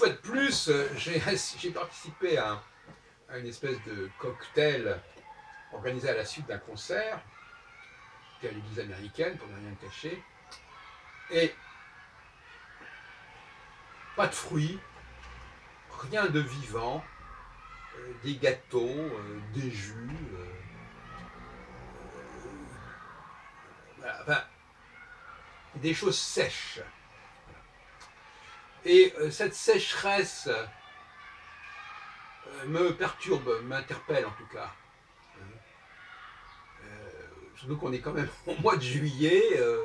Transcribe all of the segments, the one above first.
fois de plus, j'ai participé à une espèce de cocktail organisé à la suite d'un concert, qui est à l'église américaine, pour ne rien cacher. Et pas de fruits, rien de vivant, des gâteaux, des jus, voilà, enfin, des choses sèches. Et cette sécheresse me perturbe, m'interpelle en tout cas. Surtout qu'on est quand même au mois de juillet,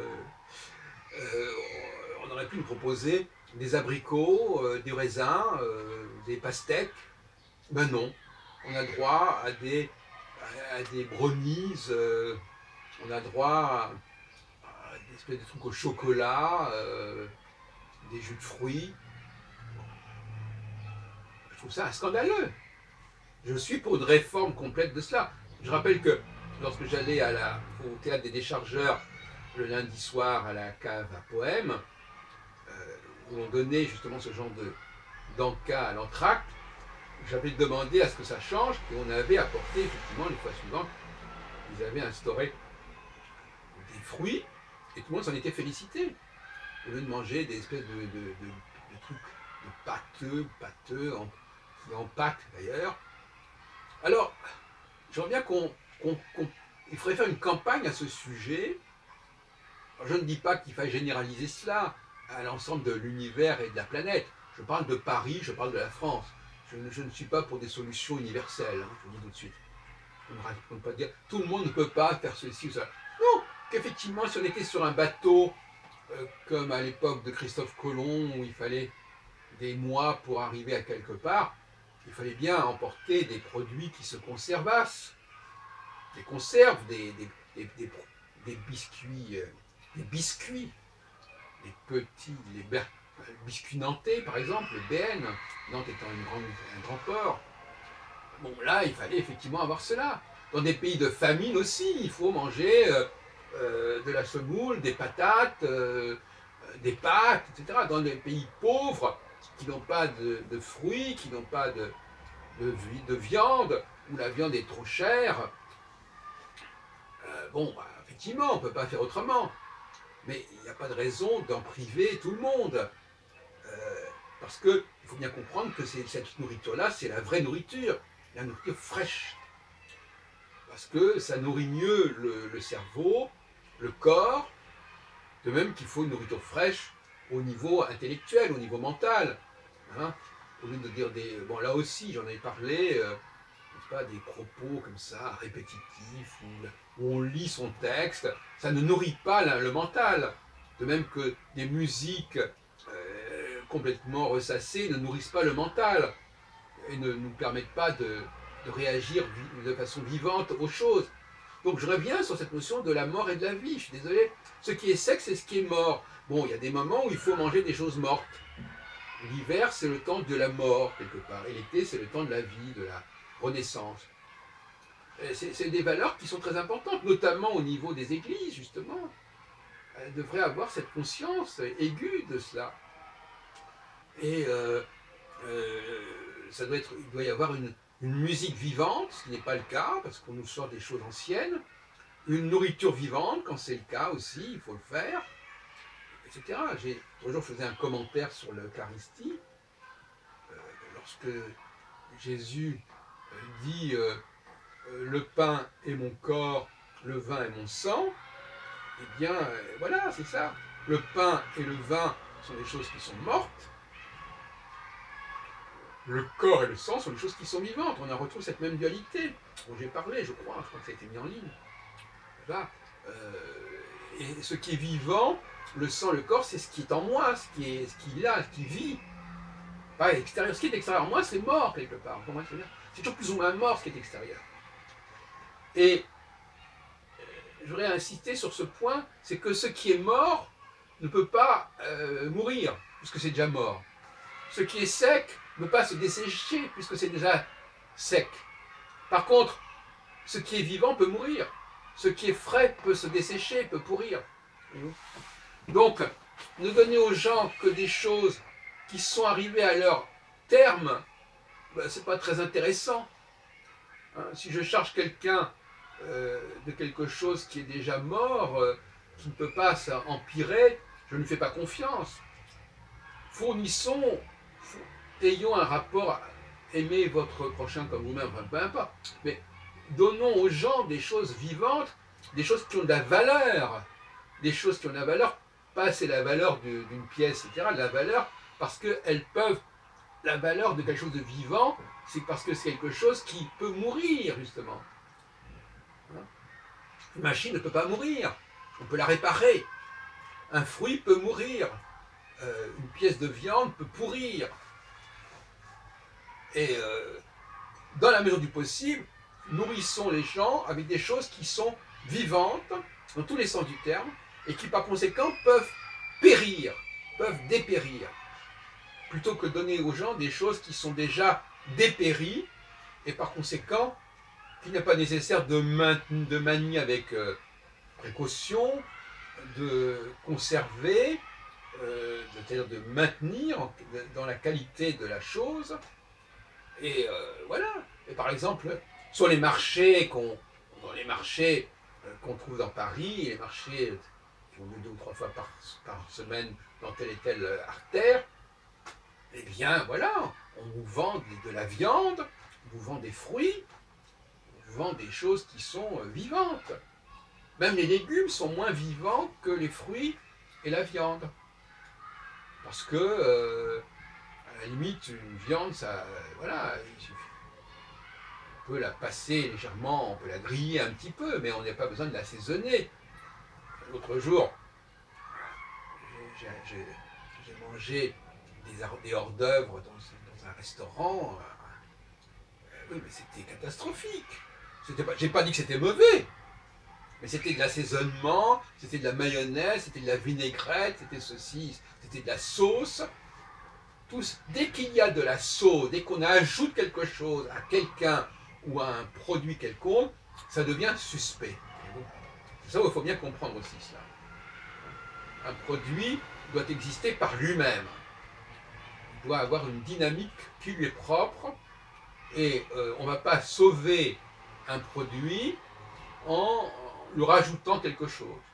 on aurait pu nous proposer des abricots, des raisins, des pastèques. Ben non, on a droit à des brownies, on a droit à des espèces de trucs au chocolat, des jus de fruits. Je trouve ça scandaleux. Je suis pour une réforme complète de cela. Je rappelle que lorsque j'allais au théâtre des Déchargeurs le lundi soir à la cave à poèmes, où on donnait justement ce genre d'encas à l'entracte, j'avais demandé à ce que ça change et on avait apporté effectivement les fois suivantes, ils avaient instauré des fruits et tout le monde s'en était félicité. Au lieu de manger des espèces de trucs de pâteux, en pâte d'ailleurs. Alors, j'aimerais bien il faudrait faire une campagne à ce sujet. Alors, je ne dis pas qu'il faille généraliser cela à l'ensemble de l'univers et de la planète. Je parle de Paris, je parle de la France. Je ne suis pas pour des solutions universelles, hein, je vous dis tout de suite. On ne peut pas dire tout le monde ne peut pas faire ceci ou cela. Non, qu'effectivement, si on était sur un bateau, comme à l'époque de Christophe Colomb, où il fallait des mois pour arriver à quelque part, il fallait bien emporter des produits qui se conservassent. Des conserves, des biscuits, des petits, biscuits nantais par exemple, le BN, Nantes étant un grand port. Bon, là, il fallait effectivement avoir cela. Dans des pays de famine aussi, il faut manger de la semoule, des patates, des pâtes, etc. Dans des pays pauvres, qui n'ont pas de fruits, qui n'ont pas de viande, où la viande est trop chère, bon, bah, effectivement, on ne peut pas faire autrement. Mais il n'y a pas de raison d'en priver tout le monde. Parce qu'il faut bien comprendre que cette nourriture-là, c'est la vraie nourriture, la nourriture fraîche. Parce que ça nourrit mieux le cerveau, le corps, de même qu'il faut une nourriture fraîche au niveau intellectuel, au niveau mental. Hein, au lieu de dire des... Bon, là aussi, j'en avais parlé, pas des propos comme ça, répétitifs, où on lit son texte, ça ne nourrit pas le mental. De même que des musiques complètement ressassées ne nourrissent pas le mental et ne nous permettent pas de réagir de façon vivante aux choses. Donc je reviens sur cette notion de la mort et de la vie, je suis désolé. Ce qui est sec, c'est ce qui est mort. Bon, il y a des moments où il faut manger des choses mortes. L'hiver, c'est le temps de la mort, quelque part. Et l'été, c'est le temps de la vie, de la renaissance. C'est des valeurs qui sont très importantes, notamment au niveau des églises, justement. Elles devraient avoir cette conscience aiguë de cela. Et il doit y avoir une musique vivante, ce qui n'est pas le cas, parce qu'on nous sort des choses anciennes. Une nourriture vivante, quand c'est le cas aussi, il faut le faire, etc. L'autre jour, je faisais un commentaire sur l'Eucharistie, lorsque Jésus dit le pain est mon corps, le vin est mon sang, eh bien, voilà, c'est ça. Le pain et le vin sont des choses qui sont mortes. Le corps et le sang sont des choses qui sont vivantes. On en retrouve cette même dualité dont j'ai parlé, je crois que ça a été mis en ligne. Voilà. Et ce qui est vivant, le sang, le corps, c'est ce qui est en moi, ce qui est là, ce qui vit. Pas extérieur. Ce qui est extérieur en moi, c'est mort quelque part. C'est toujours plus ou moins mort ce qui est extérieur. Et je voudrais insister sur ce point, c'est que ce qui est mort ne peut pas mourir, puisque c'est déjà mort. Ce qui est sec ne peut pas se dessécher, puisque c'est déjà sec. Par contre, ce qui est vivant peut mourir. Ce qui est frais peut se dessécher, peut pourrir. Donc, ne donner aux gens que des choses qui sont arrivés à leur terme, ben, c'est pas très intéressant. Hein, si je charge quelqu'un de quelque chose qui est déjà mort, qui ne peut pas empirer, je ne lui fais pas confiance. Fournissons, ayons un rapport, aimez votre prochain comme vous-même, enfin, peu importe, mais donnons aux gens des choses vivantes, des choses qui ont de la valeur, des choses qui ont de la valeur, pas c'est la valeur d'une pièce, etc., de la valeur parce qu'elles peuvent, la valeur de quelque chose de vivant, c'est parce que c'est quelque chose qui peut mourir, justement. Une machine ne peut pas mourir, on peut la réparer. Un fruit peut mourir, une pièce de viande peut pourrir. Et dans la mesure du possible, nourrissons les gens avec des choses qui sont vivantes, dans tous les sens du terme, et qui par conséquent peuvent périr, peuvent dépérir, plutôt que donner aux gens des choses qui sont déjà dépéries, et par conséquent, qu'il n'est pas nécessaire de manier avec précaution, de conserver, c'est-à-dire de maintenir dans la qualité de la chose. Et voilà. Et par exemple, sur les marchés qu'on trouve dans Paris, les marchés qui ont lieu 2 ou 3 fois par semaine dans telle et telle artère, eh bien voilà, on vous vend de la viande, on vous vend des fruits, on vous vend des choses qui sont vivantes. Même les légumes sont moins vivants que les fruits et la viande. Parce que, à la limite, une viande, ça, voilà, on peut la passer légèrement, on peut la griller un petit peu, mais on n'a pas besoin de l'assaisonner. L'autre jour, j'ai mangé des hors-d'œuvre dans un restaurant. Oui, mais c'était catastrophique. J'ai pas dit que c'était mauvais, mais c'était de l'assaisonnement, c'était de la mayonnaise, c'était de la vinaigrette, c'était ceci, c'était de la sauce. Dès qu'il y a de la sauce, dès qu'on ajoute quelque chose à quelqu'un ou à un produit quelconque, ça devient suspect. C'est ça où il faut bien comprendre aussi cela. Un produit doit exister par lui-même. Il doit avoir une dynamique qui lui est propre et on ne va pas sauver un produit en lui rajoutant quelque chose.